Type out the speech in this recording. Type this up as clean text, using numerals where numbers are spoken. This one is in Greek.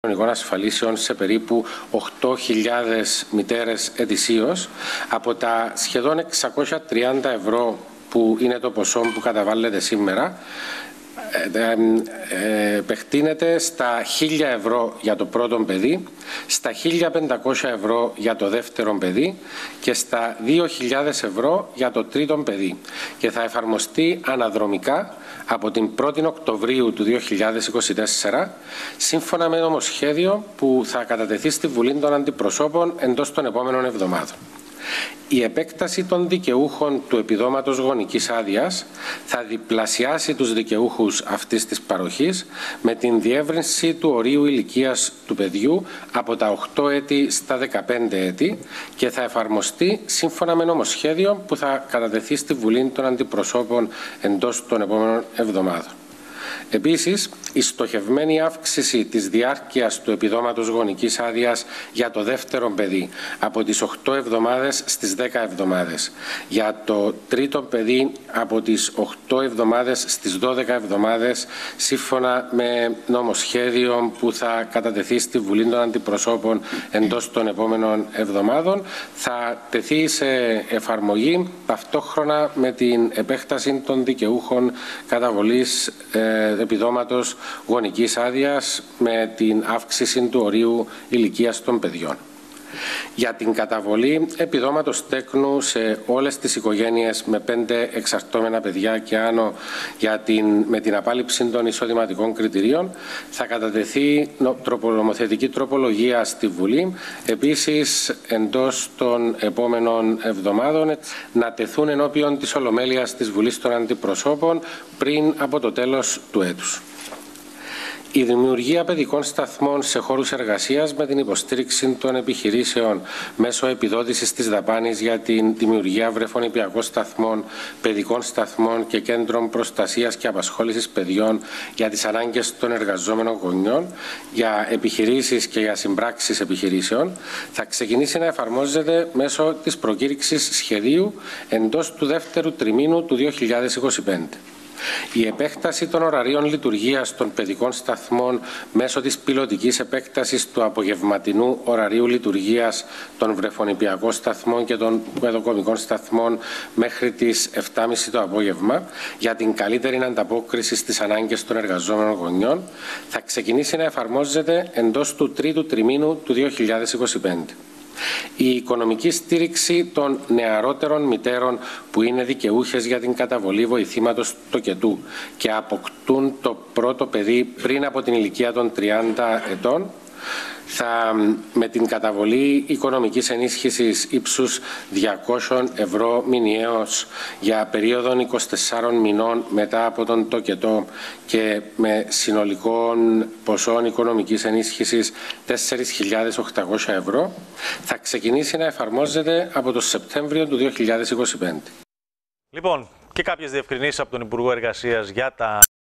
κοινωνικών ασφαλίσεων σε περίπου 8.000 μητέρες ετησίως από τα σχεδόν 630 ευρώ που είναι το ποσό που καταβάλλεται σήμερα. Επεκτείνεται στα 1.000 ευρώ για το πρώτο παιδί, στα 1.500 ευρώ για το δεύτερο παιδί και στα 2.000 ευρώ για το τρίτο παιδί και θα εφαρμοστεί αναδρομικά από την 1η Οκτωβρίου του 2024 σύμφωνα με νομοσχέδιο που θα κατατεθεί στη Βουλή των Αντιπροσώπων εντός των επόμενων εβδομάδων. Η επέκταση των δικαιούχων του επιδόματος γονικής άδειας θα διπλασιάσει τους δικαιούχους αυτής της παροχής με την διεύρυνση του ορίου ηλικίας του παιδιού από τα 8 έτη στα 15 έτη και θα εφαρμοστεί σύμφωνα με νομοσχέδιο που θα κατατεθεί στη Βουλή των Αντιπροσώπων εντός των επόμενων εβδομάδων. Επίσης, η στοχευμένη αύξηση της διάρκειας του επιδόματος γονικής άδειας για το δεύτερο παιδί από τις 8 εβδομάδες στις 10 εβδομάδες, για το τρίτο παιδί από τις 8 εβδομάδες στις 12 εβδομάδες, σύμφωνα με νομοσχέδιο που θα κατατεθεί στη Βουλή των Αντιπροσώπων εντός των επόμενων εβδομάδων, θα τεθεί σε εφαρμογή ταυτόχρονα με την επέκταση των δικαιούχων καταβολής επιδόματος γονικής άδειας με την αύξηση του ορίου ηλικίας των παιδιών. Για την καταβολή επιδόματος τέκνου σε όλες τις οικογένειες με 5 εξαρτώμενα παιδιά και άνω με την απάλληψη των εισοδηματικών κριτηρίων θα κατατεθεί νομοθετική τροπολογία στη Βουλή. Επίσης, εντός των επόμενων εβδομάδων να τεθούν ενώπιον της Ολομέλειας της Βουλής των Αντιπροσώπων πριν από το τέλος του έτους. Η δημιουργία παιδικών σταθμών σε χώρους εργασίας με την υποστήριξη των επιχειρήσεων μέσω επιδότησης της δαπάνης για την δημιουργία βρεφονηπιακών σταθμών, παιδικών σταθμών και κέντρων προστασίας και απασχόλησης παιδιών για τις ανάγκες των εργαζόμενων γονιών, για επιχειρήσεις και για συμπράξεις επιχειρήσεων, θα ξεκινήσει να εφαρμόζεται μέσω της προκήρυξης σχεδίου εντός του δεύτερου τριμήνου του 2025. Η επέκταση των ωραρίων λειτουργίας των παιδικών σταθμών μέσω της πιλωτικής επέκτασης του απογευματινού ωραρίου λειτουργίας των βρεφονηπιακών σταθμών και των παιδοκομικών σταθμών μέχρι τις 7.30 το απόγευμα για την καλύτερη ανταπόκριση στις ανάγκες των εργαζόμενων γονιών θα ξεκινήσει να εφαρμόζεται εντός του τρίτου τριμήνου του 2025. Η οικονομική στήριξη των νεαρότερων μητέρων που είναι δικαιούχες για την καταβολή βοηθήματος τοκετού και αποκτούν το πρώτο παιδί πριν από την ηλικία των 30 ετών με την καταβολή οικονομικής ενίσχυσης ύψους 200 ευρώ μηνιαίως για περίοδο 24 μηνών μετά από τον τοκετό και με συνολικό ποσό οικονομικής ενίσχυσης 4.800 ευρώ θα ξεκινήσει να εφαρμόζεται από το Σεπτέμβριο του 2025. Λοιπόν, και κάποιες διευκρινήσεις από τον Υπουργό Εργασίας για τα